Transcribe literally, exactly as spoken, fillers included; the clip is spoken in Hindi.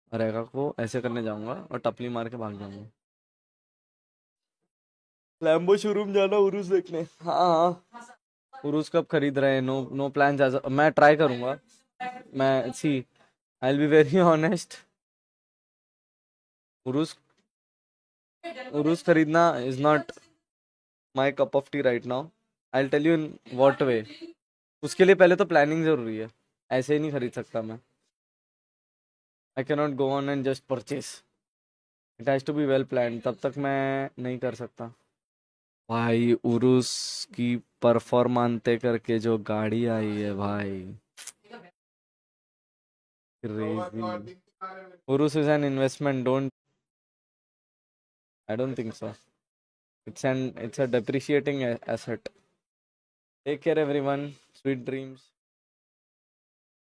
रहेगा को ऐसे करने जाऊंगा और टपली मार के भाग जाऊंगा। लैम्बो शोरूम जाना उरुस देखने। हाँ हाँ, उरुस कब खरीद रहे हैं? No no plan. मैं ट्राई करूंगा। मैं see I will be very honest. Urus Urus खरीदना is not my cup of tea right now. I tell you in what way. उसके लिए पहले तो प्लानिंग जरूरी है। ऐसे ही नहीं खरीद सकता मैं। I can not go on and just purchase. It has to be well plan, तब तक मैं नहीं कर सकता। भाई उरुस की परफॉर्मांते करके जो गाड़ी आई है भाई, crazy. Urus is an investment, don't. I don't think so. It's an it's a depreciating asset. Take care everyone. Sweet dreams.